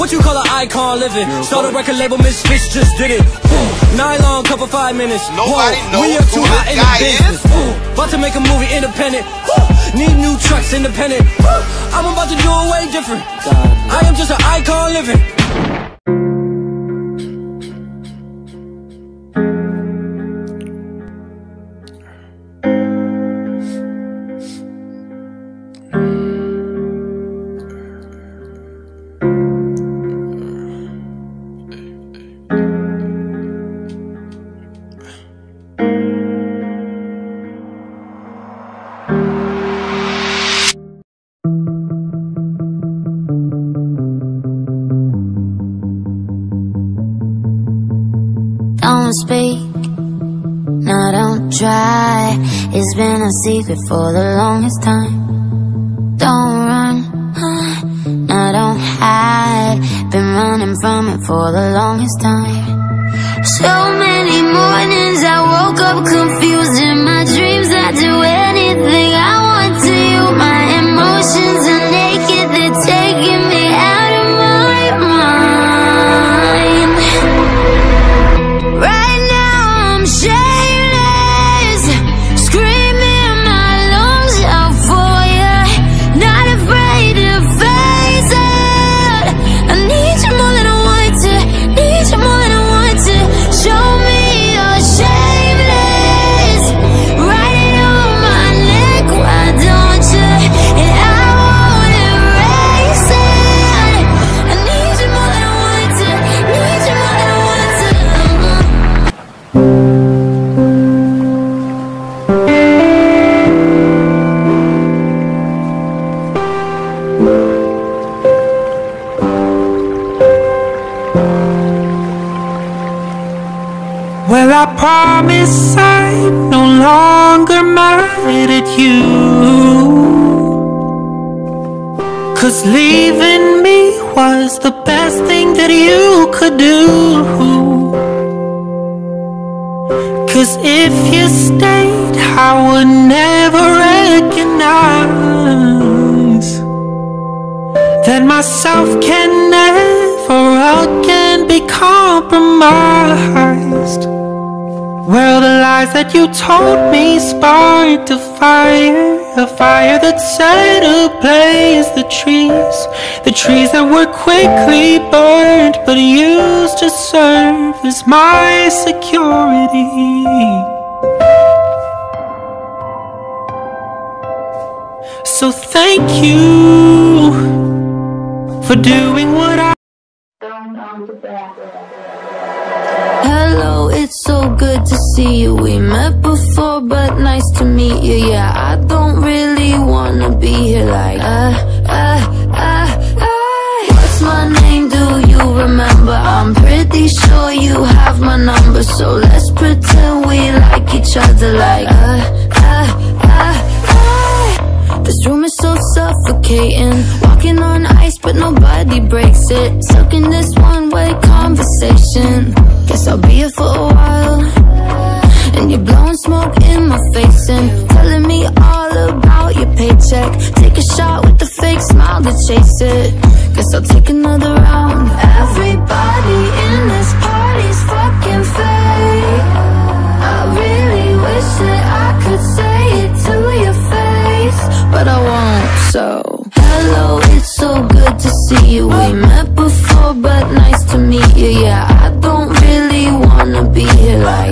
What you call an icon living? Start a record label, Misfits just did it. Nylon cup for 5 minutes. Nobody knows we are too who hot this in the guy business. About to make a movie independent. Need new trucks independent. I'm about to do it way different. I am just an icon living. Don't speak, no don't try. It's been a secret for the longest time. Don't run, no don't hide. Been running from it for the longest time. So many mornings I woke up confused. In my dreams I do anything I want to you. My emotions are naked, they're taking me out of my mind. Right now I'm shameless, screaming my lungs out for you. Not afraid to face it. I need you more than I want to, need you more than I want to. Show me you're shameless. Write it on my neck, why don't you? And I won't erase it. I need you more than I want to, need you more than I want to. Well, I promise I'm no longer mad at you, 'cause leaving me was the best thing that you could do. 'Cause if you stayed, I would never recognize that myself can never again be compromised. Well, the lies that you told me sparked a fire that set ablaze the trees that were quickly burned, but used to serve as my security. So thank you for doing what I... Hello, it's so good to see you. We met before, but nice to meet you. Yeah, I don't really wanna be here like what's my name, do you remember? I'm pretty sure you have my number, so let's pretend we like each other like This room is so suffocating, walking on ice but nobody breaks it. Stuck in this one-way conversation. Guess I'll be here for a while. And you're blowing smoke in my face and telling me all about your paycheck. Take a shot with the fake smile to chase it. Guess I'll take another round. Everybody in this party's fucking fake. I really wish that I could say it to your face, but I won't. So hello, it's so good to see you. We met before, but nice to meet you. Yeah, I don't really wanna be here like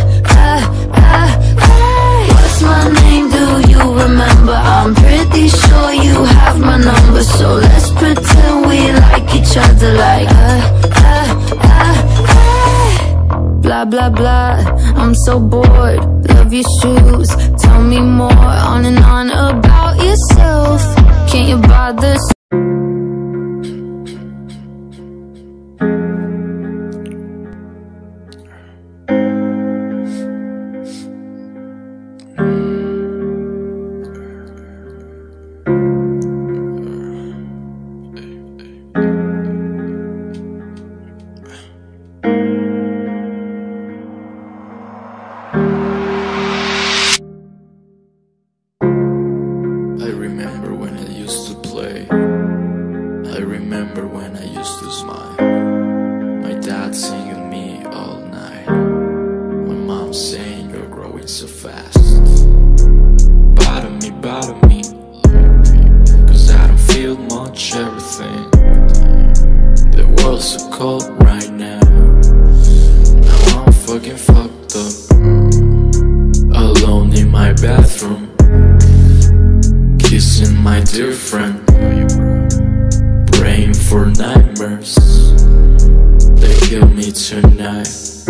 what's my name, do you remember? I'm pretty sure you have my number, so let's pretend we like each other like blah blah blah. I'm so bored, love your shoes. Tell me more, on and on about yourself. Can't you bother? I remember when I used to play going so fast. Bother me, cause I don't feel much everything. The world's so cold right now. Now I'm fucking fucked up, alone in my bathroom, kissing my dear friend, praying for nightmares they kill me tonight.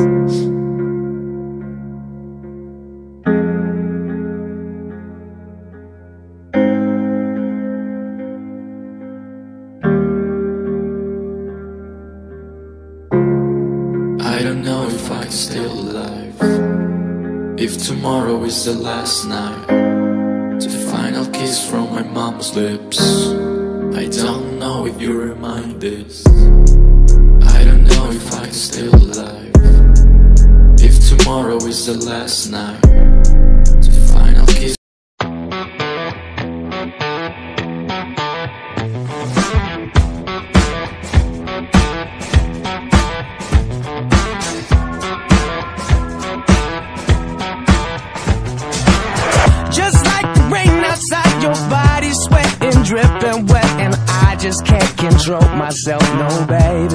I don't know if I'm still alive, if tomorrow is the last night, the final kiss from my mom's lips. I don't know if you remind this. I don't know if I'm still alive, if tomorrow is the last night, the final kiss. Just like the rain outside, your body's sweating, dripping wet, and I just can't control myself, no baby.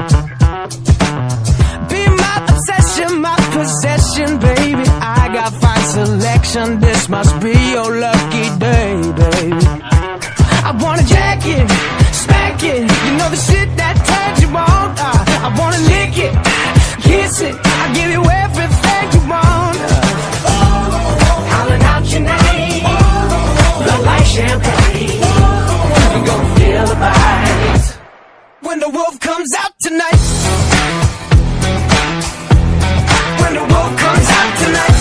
Be my obsession, my possession, baby. I got fine selection, this must be your lucky day, baby. I wanna jack it, smack it, you know the shit that turns you on. I wanna lick it, kiss it, I'll give you everything you want. Howling out your name, blood like champagne, you gon' feel the vibes when the wolf comes out tonight. When the wolf comes out tonight.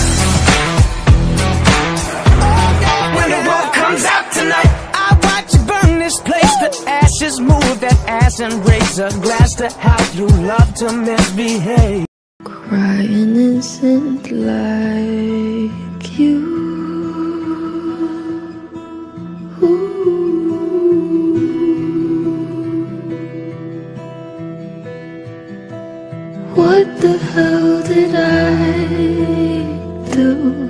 When the wolf comes out tonight. I watch you burn this place, the ashes move that ass and raise a glass to how you love to misbehave. Crying isn't like you. What the hell did I do?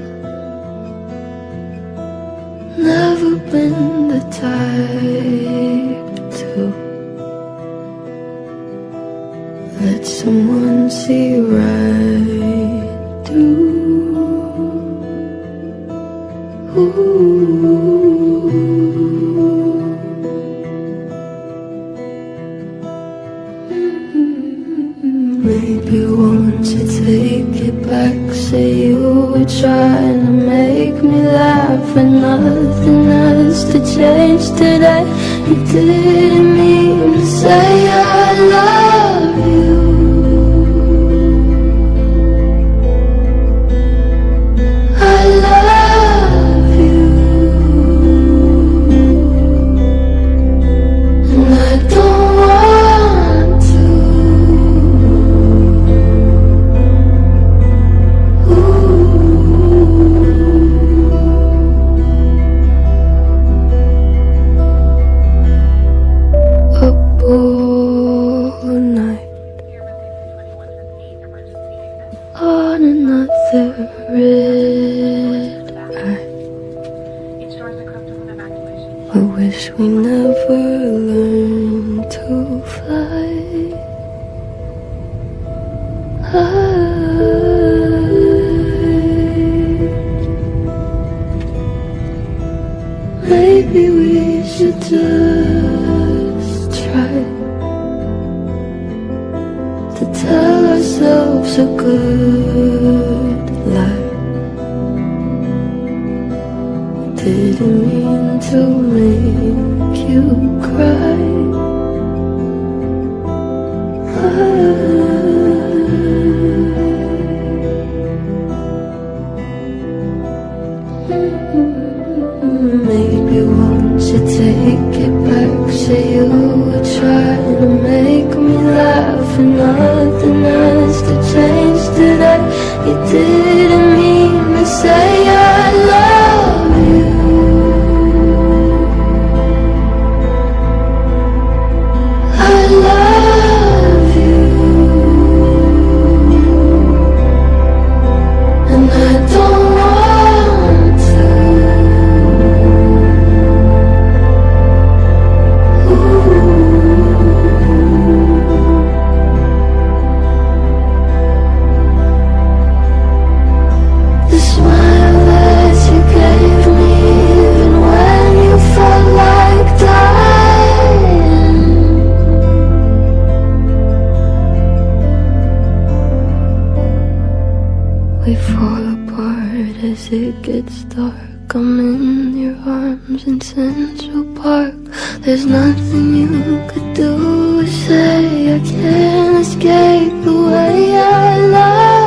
Never been the type to let someone see right through. Maybe won't you take it back? Say you were trying to make me laugh, and nothing has to change today. You didn't mean to say I love you. I love you, and I don't want to. Up all night on another red eye. I wish we never learned to fly. Maybe we should just try to tell ourselves a good lie. Didn't mean to make you cry. Maybe won't you take it back? Say you were trying to make me laugh, and nothing has to change today. You didn't mean to say I love you. I love you, and I don't as it gets dark, I'm in your arms in Central Park. There's nothing you could do or say. I can't escape the way I love